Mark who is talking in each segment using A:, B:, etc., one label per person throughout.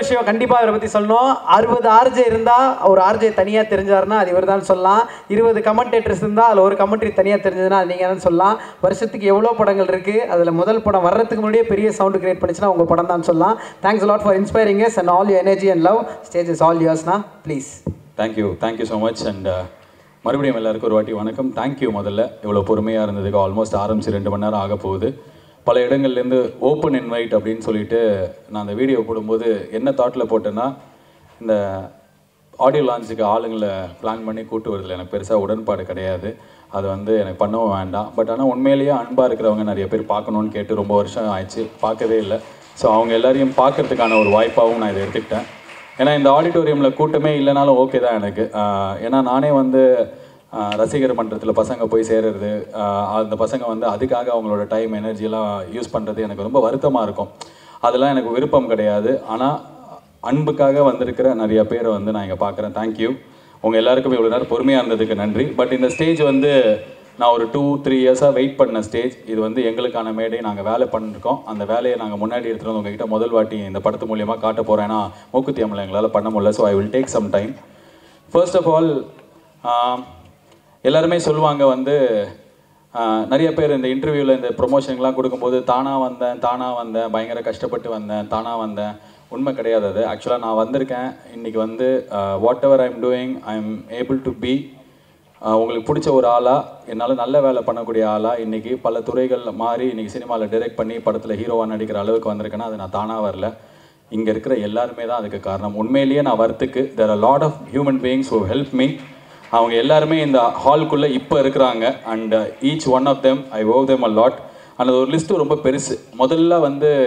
A: விஷயம் கண்டிப்பாக இவரை பற்றி சொல்லணும். 60 ஆர்ஜே இருந்தால் ஒரு ஆர்ஜே தனியாக தெரிஞ்சாருன்னா அது இவர் தான் சொல்லலாம். 20 கமெண்டேட்டர்ஸ் இருந்தால் அதில் ஒரு கமெண்ட்ரி தனியாக தெரிஞ்சதுன்னா அது நீங்கள் தான் சொல்லலாம். வருஷத்துக்கு எவ்வளோ படங்கள் இருக்குது, அதில் முதல் படம் வர்றதுக்கு முன்னாடியே பெரிய சவுண்டு கிரியேட் பண்ணிச்சுன்னா உங்கள் படம் தான் சொல்லலாம். Thanks lot for inspiring us and all you energy and love. Stage is all யுவர்ஸ்னா please.
B: Thank you so much. And மறுபடியும் எல்லாருக்கும் ஒரு வாட்டி வணக்கம். தேங்க்யூ. முதல்ல இவ்வளோ பொறுமையாக இருந்ததுக்கு. ஆல்மோஸ்ட் ஆரம்பிச்சு 2 மணி நேரம் ஆக போகுது. பல இடங்கள்லேருந்து ஓப்பன் இன்வைட் அப்படின்னு சொல்லிட்டு நான் அந்த வீடியோ போடும்போது என்ன தாட்டில் போட்டேன்னா, இந்த ஆடியோ லான்ச்சுக்கு ஆளுங்களை பிளான் பண்ணி கூட்டு வருதில்ல, எனக்கு பெருசாக உடன்பாடு கிடையாது. அது எனக்கு பண்ணவும் வேண்டாம். பட் ஆனால் உண்மையிலேயே அன்பாக இருக்கிறவங்க நிறைய பேர் பார்க்கணுன்னு கேட்டு ரொம்ப வருஷம் ஆயிடுச்சு, பார்க்கவே இல்லை. ஸோ அவங்க எல்லாரையும் பார்க்கறதுக்கான ஒரு வாய்ப்பாகவும் நான் இதை எடுத்துக்கிட்டேன். ஏன்னா இந்த ஆடிட்டோரியமில் கூட்டமே இல்லைனாலும் ஓகே தான் எனக்கு. ஏன்னா நானே ரசிகர் மன்றத்தில் பசங்க போய் சேர்றது, அந்த பசங்க அதுக்காக அவங்களோட டைம் எனர்ஜியெல்லாம் யூஸ் பண்ணுறது எனக்கு ரொம்ப வருத்தமாக இருக்கும். அதெல்லாம் எனக்கு விருப்பம் கிடையாது. ஆனால் அன்புக்காக வந்திருக்கிற நிறைய பேரை நான் இங்கே பார்க்குறேன். தேங்க்யூ. உங்கள் எல்லாருக்கும் இவ்வளோ நேரம் பொறுமையாக இருந்ததுக்கு நன்றி. பட் இந்த ஸ்டேஜ் நான் ஒரு 2-3 இயர்ஸாக வெயிட் பண்ண ஸ்டேஜ். இது எங்களுக்கான மேடை. நாங்கள் வேலை பண்ணிருக்கோம். அந்த வேலையை நாங்கள் முன்னாடி எடுத்துகிட்டு வந்து உங்ககிட்ட முதல் வாட்டி இந்த படத்து மூலியமாக காட்ட போகிறேன். ஏன்னா மூக்குத்தி அம்மலை எங்களால் பண்ண முடியல. So I will take some time. First of all, எல்லாருமே சொல்லுவாங்க நிறைய பேர் இந்த இன்டர்வியூவில் இந்த ப்ரொமோஷன்லாம் கொடுக்கும்போது தானாக வந்தேன், பயங்கர கஷ்டப்பட்டு வந்தேன், தானாக வந்தேன். உண்மை கிடையாது அது. ஆக்சுவலாக நான் வந்திருக்கேன் இன்றைக்கி whatever I am doing, I am able to be உங்களுக்கு பிடிச்ச ஒரு ஆளாக, என்னால் நல்ல வேலை பண்ணக்கூடிய ஆளாக இன்றைக்கி பல துறைகள் மாறி இன்றைக்கி சினிமாவில் டைரக்ட் பண்ணி படத்தில் ஹீரோவாக நடிக்கிற அளவுக்கு வந்திருக்கேன்னா அது நான் தானாக வரல. இங்கே இருக்கிற எல்லாருமே தான் அதுக்கு காரணம். உண்மையிலேயே நான் வரத்துக்கு there are a lot of human beings who help me. அவங்க எல்லாருமே இந்த ஹால்குள்ளே இப்போ இருக்கிறாங்க. And each one of them I owe them a lot. அந்த ஒரு லிஸ்ட்டு ரொம்ப பெருசு. முதல்ல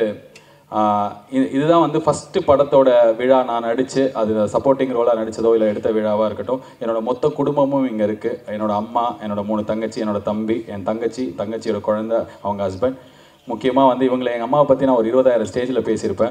B: இதுதான் ஃபஸ்ட்டு படத்தோட விழா நான் நடித்து அது சப்போர்ட்டிங் ரோலாக நடித்ததோ இல்லை எடுத்த விழாவாக இருக்கட்டும். என்னோடய மொத்த குடும்பமும் இங்கே இருக்குது. என்னோடய அம்மா, என்னோடய 3 தங்கச்சி, என்னோடய தம்பி, என் தங்கச்சியோட குழந்தை, அவங்க ஹஸ்பண்ட். முக்கியமாக இவங்களை எங்கள் அம்மாவை பற்றி நான் ஒரு 20,000 ஸ்டேஜில் பேசியிருப்பேன்.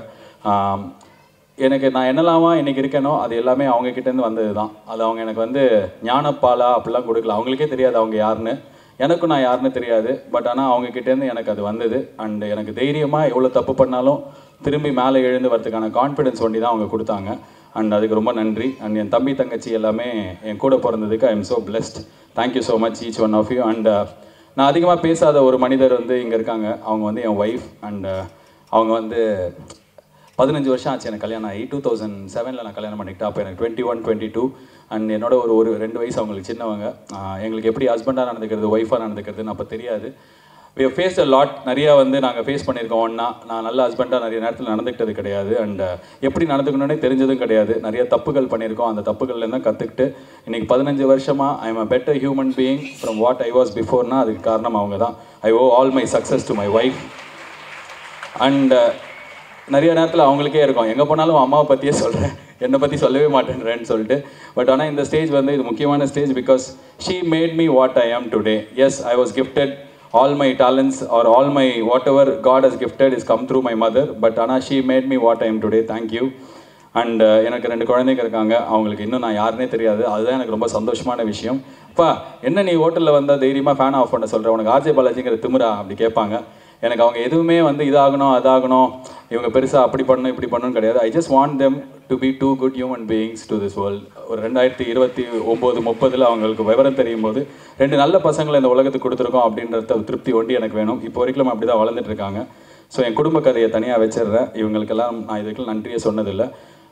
B: நான் என்னெல்லாமா இன்றைக்கி இருக்கேனோ அது எல்லாமே அவங்கக்கிட்டேருந்து வந்தது தான். அது அவங்க எனக்கு ஞானப்பாலா அப்படிலாம் கொடுக்கல. அவங்களுக்கே தெரியாது அவங்க யாருன்னு, எனக்கும் நான் யாருன்னு தெரியாது. பட் ஆனால் அவங்கக்கிட்டேருந்து எனக்கு அது வந்தது. அண்டு எனக்கு தைரியமாக எவ்வளோ தப்பு பண்ணாலும் திரும்பி மேலே எழுந்து வரதுக்கான கான்ஃபிடென்ஸ் ஒண்டி தான் அவங்க கொடுத்தாங்க. அண்ட் அதுக்கு ரொம்ப நன்றி. அண்ட் என் தம்பி தங்கச்சி எல்லாமே என் கூட பிறந்ததுக்கு I am so blessed. Thank you so much each one of you. And நான் அதிகமாக பேசாத ஒரு மனிதர் இங்கே இருக்காங்க. அவங்க என் ஒய்ஃப். அண்ட் அவங்க 15 வருஷம் ஆச்சு எனக்கு கல்யாணம் ஆகி. 2007 நான் கல்யாணம் பண்ணிக்கிட்டேன். அப்போ எனக்கு 21, 22. அண்ட் என்னோட ஒரு 2 வயசு அவங்களுக்கு சின்னவங்க. எங்களுக்கு எப்படி ஹஸ்பண்டாக நடந்துக்கிறது, ஒய்ஃபாக நடந்துக்கிறதுன்னு அப்போ தெரியாது. we have faced a lot. நிறையா நாங்கள் ஃபேஸ் பண்ணியிருக்கோம் ஒன்றா. நான் நல்ல ஹஸ்பண்டாக நிறைய நேரத்தில் நடந்துக்கிட்டது கிடையாது. அண்ட் எப்படி நடந்துக்கணுன்னே தெரிஞ்சதும் கிடையாது. நிறைய தப்புகள் பண்ணியிருக்கோம். அந்த தப்புகள்லேருந்து தான் கற்றுக்கிட்டு இன்றைக்கி 15 வருஷமாக I am a better human being from what I was பிஃபோர்னா அதுக்கு காரணம் அவங்க தான். ஐ owe all my success to my wife. And நிறைய நேரத்தில் அவங்களுக்கே இருக்கும், எங்கே போனாலும் அம்மாவை பற்றியே சொல்கிறேன், என்னை பற்றி சொல்லவே மாட்டேன்றேன்னு சொல்லிட்டு. பட் ஆனால் இந்த ஸ்டேஜ் இது முக்கியமான stage. Because she made me what I am today. Yes, I was gifted. All my talents are all my whatever God has gifted is come through my mother. But ஆனால் she made me what I am today. Thank you. And எனக்கு 2 குழந்தைங்க இருக்காங்க. அவங்களுக்கு இன்னும் நான் யாருன்னே தெரியாது. அதுதான் எனக்கு ரொம்ப சந்தோஷமான விஷயம். அப்பா, என்ன நீ ஹோட்டலில் வந்தால் தைரியமாக ஃபேன் ஆஃப் பண்ண சொல்கிறேன், உனக்கு ஆர்ஜே பாலாஜிங்கிற திமிரா அப்படி கேட்பாங்க. எனக்கு அவங்க எதுவுமே இதாகணும் அதாகணும், இவங்க பெருசாக அப்படி பண்ணணும் இப்படி பண்ணணும்னு கிடையாது. I just want them to be 2 good human beings to this world. ஒரு 2029-30 அவங்களுக்கு விவரம் தெரியும் போது 2 நல்ல பசங்களை இந்த உலகத்துக்கு கொடுத்துருக்கோம் அப்படின்றத திருப்தி ஒண்டி எனக்கு வேணும். இப்போ வரைக்கும் அப்படி தான் வளர்ந்துட்டு இருக்காங்க. ஸோ என் குடும்ப கதையை தனியாக வச்சிடுறேன். இவங்களுக்கெல்லாம் நான் இதுக்கு நன்றியே சொன்னதில்லை.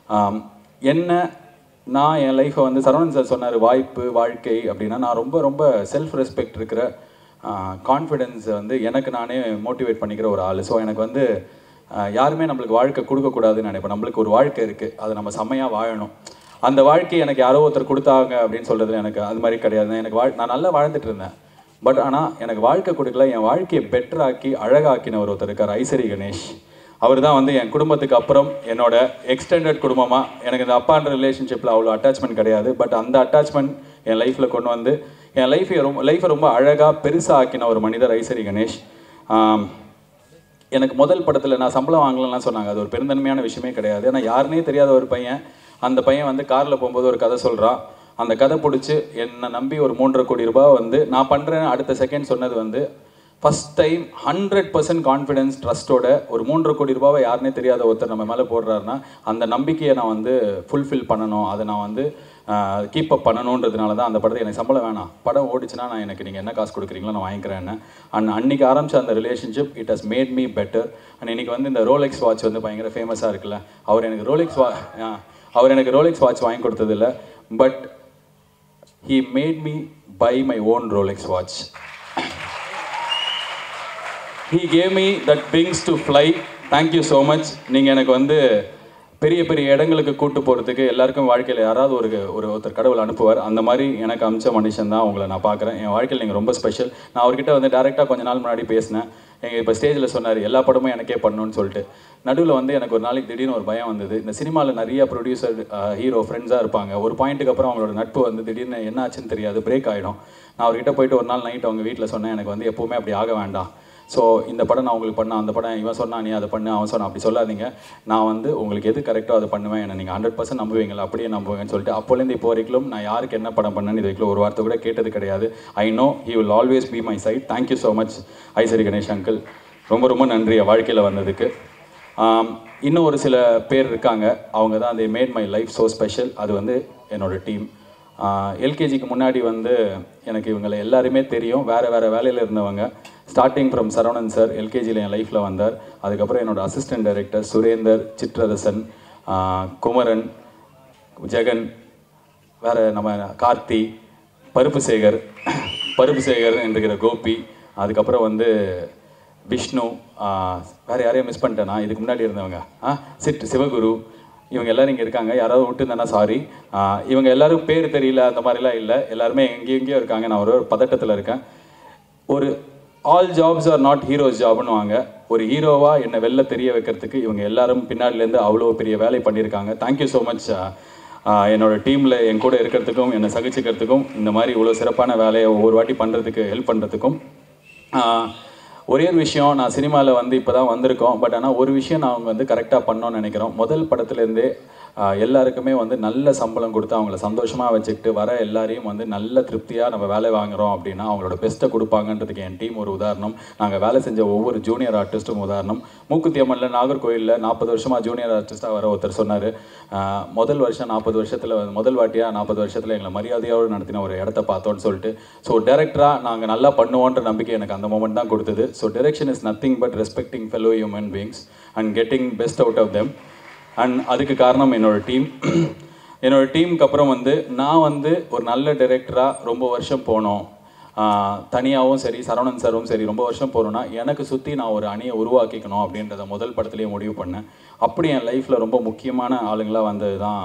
B: நான் என் லைஃப்பை சரவணன் சார் சொன்னார் வாய்ப்பு வாழ்க்கை அப்படின்னா, நான் ரொம்ப ரொம்ப செல்ஃப் ரெஸ்பெக்ட் இருக்கிற கான்ஃபிடென்ஸை எனக்கு நானே மோட்டிவேட் பண்ணிக்கிற ஒரு ஆள். ஸோ எனக்கு யாருமே நம்மளுக்கு வாழ்க்கை கொடுக்கக்கூடாதுன்னு நினைப்பேன். நம்மளுக்கு ஒரு வாழ்க்கை இருக்குது, அதை நம்ம செம்மையாக வாழணும். அந்த வாழ்க்கை எனக்கு யாரோ ஒருத்தர் கொடுத்தாங்க அப்படின்னு சொல்கிறதுல எனக்கு அது மாதிரி கிடையாது. எனக்கு நான் நல்லா வாழ்ந்துட்டு இருந்தேன். பட் ஆனால் எனக்கு வாழ்க்கை கொடுக்கல, என் வாழ்க்கையை பெட்டராக்கி அழகாக்கின ஒருத்தர் இருக்கார், ஐசரி கணேஷ். அவர் தான் என் குடும்பத்துக்கு அப்புறம் என்னோட எக்ஸ்டெண்டட் குடும்பமாக. எனக்கு இந்த அப்பான்ற ரிலேஷன்ஷிப்பில் அவ்வளோ அட்டாச்மெண்ட் கிடையாது. பட் அந்த அட்டாச்மெண்ட் என் லைஃப்பில் கொண்டு என் லைஃப்பை ரொம்ப அழகாக பெருசாக ஆக்கின ஒரு மனிதர் ஐசரி கணேஷ். எனக்கு முதல் படத்தில் நான் சம்பளம் வாங்கலாம் சொன்னாங்க. அது ஒரு பெருந்தன்மையான விஷயமே கிடையாது. ஏன்னா யாருன்னே தெரியாத ஒரு பையன், அந்த பையன் காரில் போகும்போது ஒரு கதை சொல்கிறான். அந்த கதை பிடிச்சி என்னை நம்பி ஒரு 3.5 கோடி ரூபாய் நான் பண்ணுறேன்னு அடுத்த செகண்ட் சொன்னது ஃபஸ்ட் டைம் 100% கான்ஃபிடென்ஸ் ட்ரஸ்ட்டோட ஒரு 3.5 கோடி ரூபாவை யாருன்னே தெரியாத ஒருத்தர் நம்ம மேலே போடுறாருன்னா அந்த நம்பிக்கையை நான் வந்து ஃபுல்ஃபில் பண்ணணும், அதை நான் வந்து கீப் அப் பண்ணணுன்றதுனால தான் அந்த படத்தை எனக்கு சம்பளம் வேணாம், படம் ஓடிச்சுன்னா நான் எனக்கு நீங்கள் என்ன காசு கொடுக்குறீங்களோ நான் வாங்கிக்கிறேன்னு. அண்ட் அன்றைக்கி ஆரம்பித்த அந்த relationship it has made me better. And இன்றைக்கி வந்து இந்த ரோலெக்ஸ் வாட்ச் வந்து பயங்கர ஃபேமஸாக இருக்குல்ல, அவர் எனக்கு ரோலெக்ஸ் வாட்ச் வாங்கி கொடுத்ததில்ல, but he made me buy my own Rolex watch. He gave me that wings to fly. Thank you so much. நீங்கள் எனக்கு வந்து பெரிய பெரிய இடங்களுக்கு கூட்டு போகிறதுக்கு எல்லாருக்கும் வாழ்க்கையில் யாராவது ஒருத்தர் கடவுள் அனுப்புவார். அந்த மாதிரி எனக்கு அமிச்ச மனுஷன் தான் உங்களை நான் பார்க்குறேன். என் வாழ்க்கையில் நீங்கள் ரொம்ப ஸ்பெஷல். நான் அவர்கிட்ட வந்து டேரெக்டாக கொஞ்ச நாள் முன்னாடி பேசினேன். எங்கள் இப்போ ஸ்டேஜில் சொன்னார் எல்லா படமும் எனக்கே பண்ணணும்னு சொல்லிட்டு. நடுவில் வந்து எனக்கு ஒரு நாளைக்கு திடீர்னு ஒரு பயம் வந்தது. இந்த சினிமாவில் நிறைய ப்ரொடியூசர் ஹீரோ ஃப்ரெண்ட்ஸாக இருப்பாங்க. ஒரு பாயிண்ட்டுக்கு அப்புறம் அவங்களோட நட்பு வந்து திடீர்னு என்ன ஆச்சுன்னு தெரியாது, பிரேக் ஆகிடும். நான் அவர்கிட்ட போயிட்டு ஒரு நாள் நைட் அவங்க வீட்டில் சொன்னேன், எனக்கு வந்து எப்போவுமே அப்படி ஆக வேண்டாம். ஸோ இந்த படம் நான் உங்களுக்கு பண்ணேன், அந்த படம் இவன் சொன்னா நீ அதை பண்ணு, அவன் சொன்னான், அப்படி சொல்லாதீங்க. நான் வந்து உங்களுக்கு எது கரெக்டோ அதை பண்ணுவேன், என்னை நீங்கள் 100% நம்புவீங்களா, அப்படியே நம்புவேன்னு சொல்லிட்டு அப்போலேருந்து இப்போ வரைக்கும் நான் யாருக்கு என்ன படம் பண்ணேன்னு இது வரைக்கும் ஒரு வார்த்தை கூட கேட்டது கிடையாது. I know he will always be my side. Thank you so much Ishari Ganesh uncle. ரொம்ப ரொம்ப நன்றி வாழ்க்கையில் வந்ததுக்கு. இன்னும் ஒரு சில பேர் இருக்காங்க, அவங்க தான் they made my life so special. அது வந்து என்னோடய டீம். எல்கேஜிக்கு முன்னாடி வந்து எனக்கு இவங்களை எல்லாருமே தெரியும், வேறு வேலையில் இருந்தவங்க. ஸ்டார்டிங் ஃப்ரம் சரவணன் சார் எல்கேஜியில் என் லைஃப்பில் வந்தார். அதுக்கப்புறம் என்னோடய அசிஸ்டன்ட் டைரக்டர் சுரேந்தர், சிற்றரசன், குமரன், ஜெகன், வேறு நம்ம கார்த்தி, பருப்பு சேகர் என்கிற கோபி, அதுக்கப்புறம் வந்து விஷ்ணு, வேறு யாரையும் மிஸ் பண்ணிட்டேனா இதுக்கு முன்னாடி இருந்தவங்க, சிவகுரு, இவங்க எல்லோரும் இங்கே இருக்காங்க. யாராவது விட்டுருந்தேன்னா சாரி. இவங்க எல்லோரும் பேர் தெரியல அந்த மாதிரிலாம் இல்லை, எல்லாருமே எங்கேயோ இருக்காங்க. நான் ஒரு பதட்டத்தில் இருக்கேன். ஒரு all jobs are not heroes ஜாப்னு வாங்க. ஒரு ஹீரோவாக என்னை வெளில தெரிய வைக்கிறதுக்கு இவங்க எல்லாரும் பின்னாடிலேருந்து அவ்வளோ பெரிய வேலை பண்ணியிருக்காங்க. Thank you so much. என்னோடய டீமில் என் கூட இருக்கிறதுக்கும் என்னை சகிச்சுக்கிறதுக்கும் இந்த மாதிரி இவ்வளோ சிறப்பான வேலையை ஒவ்வொரு வாட்டி பண்ணுறதுக்கு ஹெல்ப் பண்ணுறதுக்கும். ஒரே ஒரு விஷயம், நான் சினிமாவில் வந்து இப்போ தான் வந்திருக்கோம், பட் ஆனால் ஒரு விஷயம் நான் வந்து கரெக்டாக பண்ணோன்னு நினைக்கிறோம். முதல் படத்துலேருந்தே எல்லாருக்குமே வந்து நல்ல சம்பளம் கொடுத்து அவங்கள சந்தோஷமாக வச்சுக்கிட்டு வர எல்லாரையும் வந்து நல்ல திருப்தியாக நம்ம வேலை வாங்குகிறோம் அப்படின்னா அவங்களோட பெஸ்ட்டை கொடுப்பாங்கன்றதுக்கு என் டீம் ஒரு உதாரணம். நாங்கள் வேலை செஞ்ச ஒவ்வொரு ஜூனியர் ஆர்டிஸ்ட்டும் உதாரணம். மூக்குத்தி அம்மனில் நாகர்கோயிலில் 40 வருஷமாக ஜூனியர் ஆர்டிஸ்ட்டாக வர ஒருத்தர் சொன்னார், முதல் வருஷம் 40 வருஷத்தில் முதல் வாட்டியாக 40 வருஷத்தில் எங்களை மரியாதையோடு நடத்தின ஒரு இடத்த பார்த்தோன்னு சொல்லிட்டு. ஸோ டைரக்டராக நாங்கள் நல்லா பண்ணுவோன்ற நம்பிக்கை எனக்கு அந்த மொமெண்ட் தான் கொடுத்தது. So direction is nothing but respecting fellow human beings and getting best out of them. And அதுக்கு காரணம் என்னோடய டீமுக்கு அப்புறம் வந்து நான் வந்து ஒரு நல்ல டைரக்டராக ரொம்ப வருஷம் போனோம். தனியாகவும் சரி, சரவணன் சாரும் சரி, ரொம்ப வருஷம் போகிறோன்னா எனக்கு சுற்றி நான் ஒரு அணியை உருவாக்கிக்கணும் அப்படின்றத முதல் படத்துலேயே முடிவு பண்ணேன். அப்படி என் லைஃப்பில் ரொம்ப முக்கியமான ஆளுங்களாக வந்தது தான்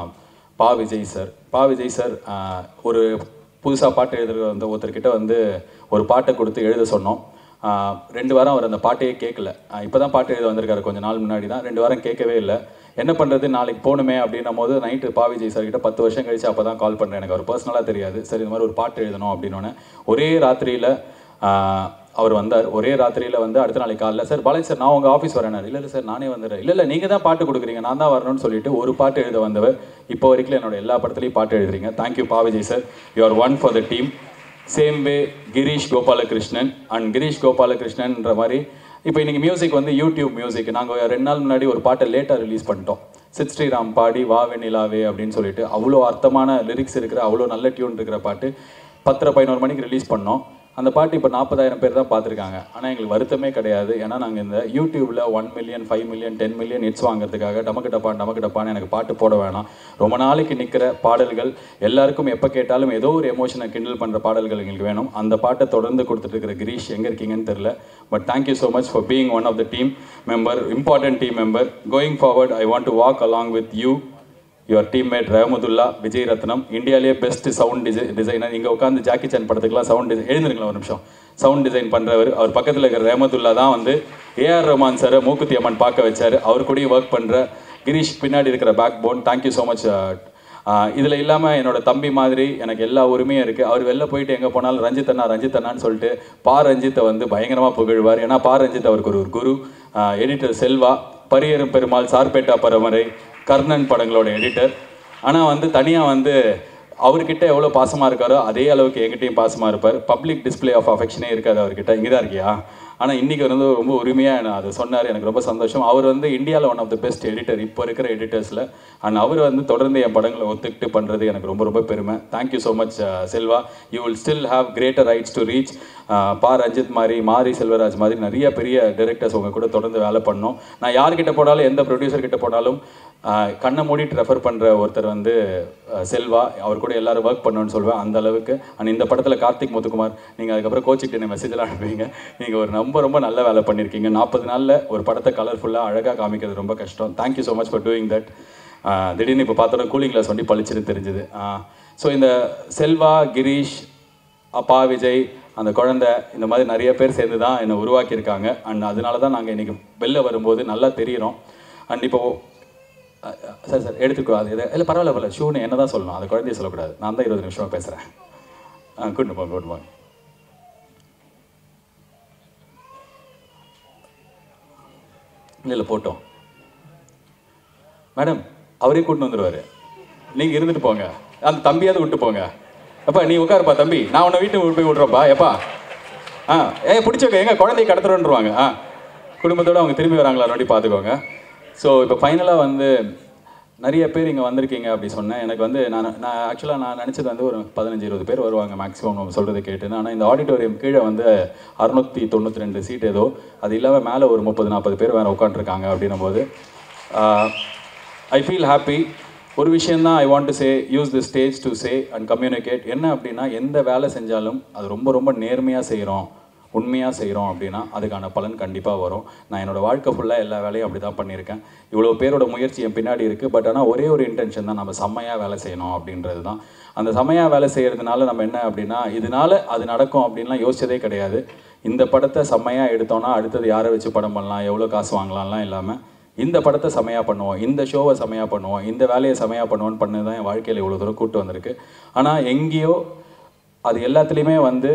B: விஜய் சார். ஒரு புதுசாக பாட்டு எழுதுகிற வந்து ஒருத்தர்கிட்ட வந்து ஒரு பாட்டை கொடுத்து எழுத சொன்னோம். 2 வாரம் அவர் அந்த பாட்டையே கேட்கல. இப்போ தான் பாட்டு எழுத வந்திருக்காரு, கொஞ்சம் நாள் முன்னாடி தான். 2 வாரம் கேட்கவே இல்லை. என்ன பண்ணுறது, நாளைக்கு போகணுமே அப்படின்னும் போது நைட்டு விஜய் சார் கிட்ட 10 வருஷம் கழிச்சு அப்போ தான் கால் பண்ணுறேன். எனக்கு அவர் பர்சனலாக தெரியாது. சரி, இந்த மாதிரி ஒரு பாட்டு எழுதணும் அப்படின்னோடனே ஒரே ராத்திரியில் அவர் வந்தார். ஒரே ராத்திரியில் வந்து அடுத்த நாளைக்கு காலையில், சார் பாலாஜி சார் நான் உங்கள் ஆஃபீஸ் வரேன். இல்லை சார் நானே வந்துடுறேன். இல்லை நீங்கள் தான் பாட்டு கொடுக்குறீங்க, நான் தான் வரணும்னு சொல்லிட்டு ஒரு பாட்டு எழுத வந்தவர். இப்போ வரைக்கும் என்னோட எல்லா படத்துலையும் பாட்டு எழுதுறீங்க. Thank you Vijay sir, you are one for the team. Same way Girish Gopalakrishnan and Girish கோபாலகிருஷ்ணன்ற மாதிரி இப்போ இன்றைக்கி மியூசிக் வந்து யூடியூப் மியூசிக். நாங்கள் 2 நாள் முன்னாடி ஒரு பாட்டை லேட்டாக ரிலீஸ் பண்ணிட்டோம். சித் ஸ்ரீராம் பாடி வா வெண்ணிலாவே அப்படின்னு சொல்லிட்டு அவ்வளோ அர்த்தமான லிரிக்ஸ் இருக்கிற அவ்வளோ நல்ல டியூன் இருக்கிற பாட்டு 10:11 மணிக்கு ரிலீஸ் பண்ணோம். அந்த பாட்டு இப்போ 40,000 பேர் தான் பார்த்துருக்காங்க. ஆனால் எங்களுக்கு வருத்தமே கிடையாது. ஏன்னா நாங்கள் இந்த யூடியூப்பில் 1 மில்லியன் 5 மில்லியன் 10 மில்லியன் ஹிட்ஸ் வாங்குறதுக்காக டமக்கு டப்பான்னு எனக்கு பாட்டு போட வேணாம். ரொம்ப நாளைக்கு நிற்கிற பாடல்கள், எல்லாருக்கும் எப்போ கேட்டாலும் ஏதோ ஒரு எமோஷனை கிண்டல் பண்ணுற பாடல்கள் எங்களுக்கு வேணும். அந்த பாட்டை தொடர்ந்து கொடுத்துட்டு இருக்கிற கிரீஷ் எங்கே இருக்கீங்கன்னு தெரில. But thank you so much for being one of the team member, important team member. Going forward I want to walk along with you, your teammate Rahamathulla, Vijay Rathnam, இந்தியாவிலேயே பெஸ்ட் சவுண்ட் டிசைனர். இங்கே உட்காந்து ஜாக்கி சான் படத்துக்குலாம் சவுண்ட் எழுந்துருங்களா ஒரு நிமிஷம், sound design பண்ணுறவர். அவர் பக்கத்தில் இருக்கிற ரஹமதுல்லா தான் வந்து ஏஆர் ரஹ்மான் சார் மூக்குத்தி அம்மன் பார்க்க வச்சார். அவர் கூடயும் ஒர்க் பண்ணுற கிரீஷ் பின்னாடி இருக்கிற backbone. Thank you so much. இதில் இல்லாமல் என்னோடய தம்பி மாதிரி எனக்கு எல்லா உரிமையும் இருக்குது. அவர் வெளில போயிட்டு எங்கே போனாலும் ரஞ்சித் அண்ணான்னு சொல்லிட்டு ரஞ்சித்தை வந்து பயங்கரமாக புகழ்வார். ஏன்னா ரஞ்சித் அவருக்கு ஒரு குரு. எடிட்டர் செல்வா, பரியரும் பெருமாள், சார்பேட்டா பரமரை, கர்ணன் படங்களோட எடிட்டர். ஆனால் வந்து தனியாக வந்து அவர்கிட்ட எவ்வளோ பாசமாக இருக்காரோ அதே அளவுக்கு எங்கிட்டையும் பாசமாக இருப்பார். பப்ளிக் டிஸ்பிளே ஆஃப் அஃபெக்ஷனே இருக்காது அவர்கிட்ட. இங்கே தான் இருக்கியா? ஆனால் இன்றைக்கி வந்து ரொம்ப உரிமையாக நான் அதை சொன்னார். எனக்கு ரொம்ப சந்தோஷம். அவர் வந்து இந்தியாவில் one of the best editor இப்போ இருக்கிற எடிட்டர்ஸில். அண்ட் அவர் வந்து தொடர்ந்து என் படங்களை ஒத்துக்கிட்டு பண்ணுறது எனக்கு ரொம்ப ரொம்ப பெருமை. Thank you so much Selva. You will still have greater rights to reach. Pa Ranjith மாதிரி, மாரி செல்வராஜ் மாதிரி நிறைய பெரிய டைரக்டர்ஸ் உங்கள் கூட தொடர்ந்து வேலை பண்ணோம். நான் யார்கிட்ட போனாலும், எந்த ப்ரொடியூசர் கிட்ட போனாலும் கண்ணை மூடிட்டு ரெஃபர் பண்ணுற ஒருத்தர் வந்து செல்வா. அவர் கூட எல்லோரும் ஒர்க் பண்ணணும்னு சொல்வேன், அந்த அளவுக்கு. அண்ட் இந்த படத்தில் கார்த்திக் முத்துக்குமார், நீங்கள் அதுக்கப்புறம் கோச்சிக்கிட்டு என்ன மெசேஜெலாம் அனுப்புவீங்க. நீங்கள் ஒரு ரொம்ப நல்ல வேலை பண்ணியிருக்கீங்க. 40 நாளில் ஒரு படத்தை கலர்ஃபுல்லாக அழகாக காமிக்கிறது ரொம்ப கஷ்டம். Thank you so much for doing that. திடீர்னு இப்போ பார்த்தோன்னா கூலிங் கிளாஸ் வண்டி பளிச்சுன்னு தெரிஞ்சுது. ஸோ இந்த செல்வா, கிரீஷ், அப்பா விஜய், அந்த குழந்தை, இந்த மாதிரி நிறைய பேர் சேர்ந்து தான் என்னை உருவாக்கியிருக்காங்க. அண்ட் அதனால தான் நாங்கள் இன்றைக்கி வெளில வரும்போது நல்லா தெரிகிறோம். அண்ட் இப்போது சார் எடுத்துக்கோ, அது இல்லை பரவாயில்ல ஷூன்னு என்ன தான் சொல்லணும், அந்த குழந்தைய சொல்லக்கூடாது. நான் தான் 20 நிமிஷமாக பேசுகிறேன். கூட்டு போங்க. இல்லை போட்டோம் மேடம், அவரே கூட்டின்னு வந்துடுவார். நீங்கள் இருந்துட்டு போங்க, அந்த தம்பியாவது விட்டு போங்க. எப்பா நீ உட்காருப்பா தம்பி, நான் உன்னை வீட்டுக்கு போய் விட்றப்பா. எப்பா பிடிச்சவங்க எங்கள் குழந்தைய கடத்துறோன்றுவாங்க. குடும்பத்தோடு அவங்க திரும்பி வராங்களா நோண்டி பார்த்துக்கோங்க. ஸோ இப்போ ஃபைனலாக வந்து நிறைய பேர் இங்கே வந்திருக்கீங்க அப்படி சொன்னேன். எனக்கு வந்து நான் ஆக்சுவலாக நான் நினச்சது வந்து ஒரு 15-20 பேர் வருவாங்க மேக்ஸிமம் நம்ம சொல்கிறது கேட்டுன்னு. ஆனால் இந்த ஆடிட்டோரியம் கீழே வந்து 692 சீட் ஏதோ, அது இல்லாமல் மேலே ஒரு 30-40 பேர் வேறு உட்காந்துருக்காங்க. அப்படின்னும் போது ஐ ஃபீல் ஹாப்பி. ஒரு விஷயந்தான் I want to say, use the stage to say and communicate. என்ன அப்படின்னா, எந்த வேலை செஞ்சாலும் அது ரொம்ப நேர்மையாக செய்கிறோம், உண்மையாக செய்கிறோம் அப்படின்னா அதுக்கான பலன் கண்டிப்பாக வரும். நான் என்னோடய வாழ்க்கை ஃபுல்லாக எல்லா வேலையும் அப்படி தான் பண்ணியிருக்கேன். இவ்வளோ பேரோட முயற்சி என் பின்னாடி இருக்குது. பட் ஆனால் ஒரே ஒரு இன்டென்ஷன் தான், நம்ம செம்மையாக வேலை செய்யணும் அப்படின்றது தான். அந்த செம்மையாக வேலை செய்கிறதுனால நம்ம என்ன அப்படின்னா, இதனால அது நடக்கும் அப்படின்லாம் யோசிச்சதே கிடையாது. இந்த படத்தை செம்மையாக எடுத்தோன்னா அடுத்தது யாரை வச்சு படம் பண்ணலாம், எவ்வளோ காசு வாங்கலாம்லாம் இல்லாமல் இந்த படத்தை செமையாக பண்ணுவோம், இந்த ஷோவை செமையாக பண்ணுவோம், இந்த வேலையை செமையாக பண்ணுவோன்னு பண்ணது தான் என் வாழ்க்கையில் இவ்வளோ தூரம் கூட்டு வந்திருக்கு. ஆனால் எங்கேயோ அது எல்லாத்துலேயுமே வந்து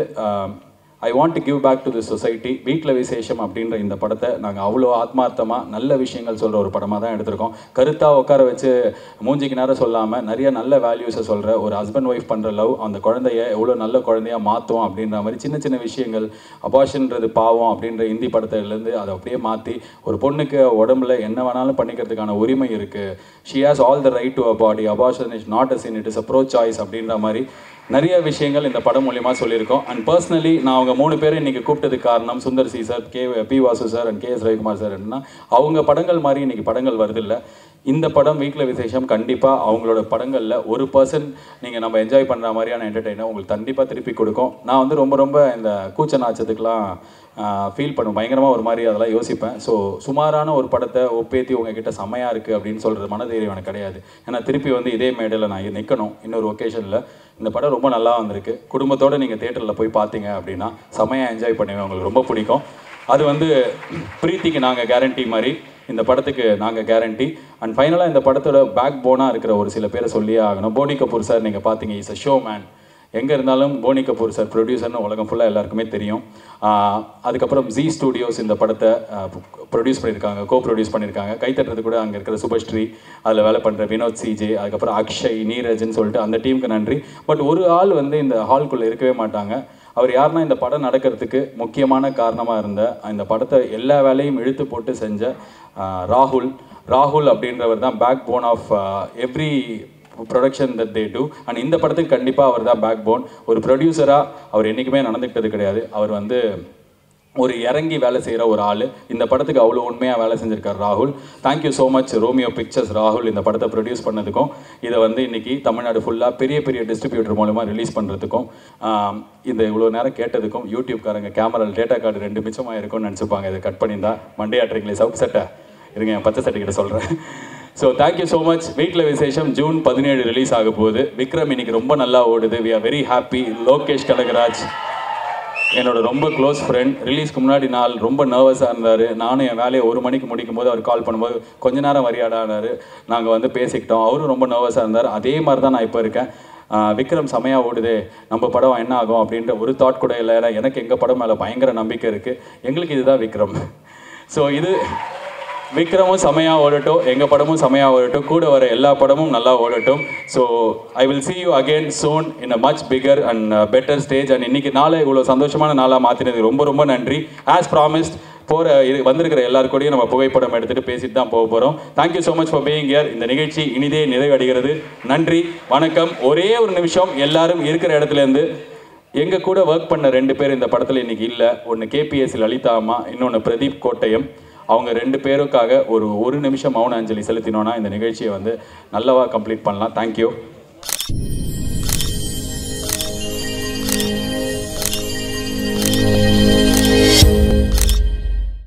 B: I want to give back to the society. Veetla Vishesham அப்படின்ற இந்த படத்தை நாங்கள் அவ்வளோ ஆத்மார்த்தமாக நல்ல விஷயங்கள் சொல்கிற ஒரு படமாக தான் எடுத்திருக்கோம். கருத்தாக உட்கார வச்சு மூஞ்சிக்கு நேரம் சொல்லாமல் நிறைய நல்ல வேல்யூஸை சொல்கிற ஒரு ஹஸ்பண்ட் ஒய்ஃப் பண்ணுற லவ், அந்த குழந்தைய எவ்வளோ நல்ல குழந்தையாக மாற்றும் அப்படின்ற மாதிரி சின்ன விஷயங்கள். அபார்ஷன்றது பாவம் அப்படின்ற ஹிந்தி படத்துலேருந்து அதை அப்படியே மாற்றி ஒரு பொண்ணுக்கு உடம்புல என்ன வேணாலும் பண்ணிக்கிறதுக்கான உரிமை இருக்குது. She has all the right to a body. Abortion is not a sin, it is a pro choice அப்படின்ற மாதிரி நிறைய விஷயங்கள் இந்த படம் மூலியமாக சொல்லியிருக்கோம். அண்ட் பர்சனலி நான் அவங்க 3 பேரை இன்றைக்கி கூப்பிட்டதுக்கு காரணம் Sundar C sir, P Vasu sir and KS Ravikumar sir. என்னன்னா, அவங்க படங்கள் மாதிரி இன்றைக்கி படங்கள் வருதில்லை. இந்த படம் வீட்ல விசேஷம் கண்டிப்பாக அவங்களோட படங்களில் 1% நீங்கள் நம்ம என்ஜாய் பண்ணுற மாதிரியான என்டர்டெயினர் உங்களுக்கு கண்டிப்பாக திருப்பி கொடுக்கும். நான் வந்து ரொம்ப இந்த கூச்ச நாச்சத்துக்கெலாம் ஃபீல் பண்ணுவேன், பயங்கரமாக ஒரு மாதிரி அதெல்லாம் யோசிப்பேன். ஸோ சுமாரான ஒரு படத்தை ஒப்பேற்றி உங்ககிட்ட செம்மையாக இருக்குது அப்படின்னு சொல்கிறது மனதைரியம் எனக்கு கிடையாது. ஏன்னா திருப்பி வந்து இதே மேடையில் நான் நிற்கணும் இன்னொரு ஒகேஷனில். இந்த படம் ரொம்ப நல்லா வந்திருக்கு. குடும்பத்தோடு நீங்கள் தேட்டரில் போய் பார்த்தீங்க அப்படின்னா செம்மையாக என்ஜாய் பண்ணுவேன், உங்களுக்கு ரொம்ப பிடிக்கும். அது வந்து பிரீத்திக்கு நாங்கள் கேரண்டி மாதிரி இந்த படத்துக்கு நாங்கள் கேரண்டி. அண்ட் ஃபைனலாக இந்த படத்தோட பேக் போனாக இருக்கிற ஒரு சில பேரை சொல்லியே ஆகணும். போனி கபூர் சார் நீங்கள் பார்த்தீங்க, இஸ் அ ஷோ மேன். எங்கே இருந்தாலும் போனி கபூர் சார் ப்ரொடியூசர்னு உலகம் ஃபுல்லாக எல்லாருக்குமே தெரியும். அதுக்கப்புறம் ஜி ஸ்டூடியோஸ் இந்த படத்தை ப்ரொடியூஸ் பண்ணியிருக்காங்க, ப்ரொடியூஸ் பண்ணியிருக்காங்க. கைத்தட்டுறது கூட அங்கே இருக்கிற சுபஸ்ரீ, அதில் வேலை பண்ணுற வினோத் சிஜே, அதுக்கப்புறம் அக்ஷய், நீரஜ்னு சொல்லிட்டு அந்த டீமுக்கு நன்றி. பட் ஒரு ஆள் வந்து இந்த ஹால்குள்ளே இருக்கவே மாட்டாங்க. அவர் யாருன்னா, இந்த படம் நடக்கிறதுக்கு முக்கியமான காரணமாக இருந்த, இந்த படத்தை எல்லா வேலையும் இழுத்து போட்டு செஞ்ச ராகுல் அப்படின்றவர் தான் backbone of every production that they do. And இந்த படத்துக்கு கண்டிப்பாக அவர் தான் பேக் போன். ஒரு ப்ரொடியூசராக அவர் என்றைக்குமே நடந்துக்கிட்டது கிடையாது. அவர் வந்து ஒரு இறங்கி வேலை செய்கிற ஒரு ஆள். இந்த படத்துக்கு அவ்வளோ உண்மையாக வேலை செஞ்சுருக்கார் ராகுல். Thank you so much Romeo Pictures ராகுல் இந்த படத்தை ப்ரொடியூஸ் பண்ணதுக்கும், இதை வந்து இன்றைக்கி தமிழ்நாடு ஃபுல்லாக பெரிய டிஸ்ட்ரிபியூட்டர் மூலமாக ரிலீஸ் பண்ணுறதுக்கும், இந்த இவ்வளோ நேரம் கேட்டதுக்கும். யூடியூப்காரங்க கேமராவில் டேட்டா கார்டு 2 மிச்சமாக இருக்கும்னு நினச்சிப்பாங்க. இதை கட் பண்ணியிருந்தா மண்டே ஆட்ரிங்களே சவுப் சட்டை இருங்க, என் பச்சை சர்டிஃபிகேட்டை சொல்கிறேன். So thank you so much. Veetla Vishesham June 17 release ஆக போகுது. விக்ரம் இன்னைக்கு ரொம்ப நல்லா ஓடுது. We are very happy. Lokesh Kanagaraj என்னோட ரொம்ப க்ளோஸ் ஃப்ரெண்ட். ரிலீஸ்க்கு முன்னாடி நாள் ரொம்ப நர்வஸாக இருந்தார். நானும் என் வேலையை 1 மணிக்கு முடிக்கும் போது அவர் கால் பண்ணும்போது கொஞ்ச நேரம் வரியாடானார். நாங்கள் வந்து பேசிக்கிட்டோம். அவரும் ரொம்ப நர்வஸாக இருந்தார். அதே மாதிரி தான் நான் இப்போ இருக்கேன். விக்ரம் செமையாக ஓடுது, நம்ம படம் என்ன ஆகும் அப்படின்ற ஒரு தாட் கூட இல்லை. ஏன்னா எனக்கு எங்கள் படம் மேலே பயங்கர நம்பிக்கை இருக்குது. எங்களுக்கு இதுதான் விக்ரம். ஸோ விக்ரமும் செமையாக ஓடட்டும், எங்கள் படமும் செமையாக ஓடட்டும், கூட வர எல்லா படமும் நல்லா ஓடட்டும். So I will see you again soon in a much bigger and better stage. And இன்னைக்கு நாளை இவ்வளோ சந்தோஷமான நாளாக மாற்றினதுக்கு ரொம்ப ரொம்ப நன்றி. ஆஸ் ப்ராமிஸ்ட் வந்திருக்கிற எல்லாருக்கூடையும் நம்ம புகைப்படம் எடுத்துகிட்டு பேசிட்டு தான் போக போகிறோம். Thank you so much for being here. இந்த நிகழ்ச்சி இனிதே நிறைவடைகிறது. நன்றி, வணக்கம். ஒரே ஒரு நிமிஷம், எல்லாரும் இருக்கிற இடத்துலேருந்து எங்கள் கூட ஒர்க் பண்ண 2 பேர் இந்த படத்தில் இன்றைக்கி இல்லை. ஒன்று KPS லலிதா அம்மா, இன்னொன்று பிரதீப் கோட்டயம். அவங்க 2 பேருக்காக ஒரு நிமிஷம் மௌன அஞ்சலி செலுத்தினோன்னா இந்த நிகழ்ச்சியை நல்லவா கம்ப்ளீட் பண்ணலாம். தேங்க்யூ.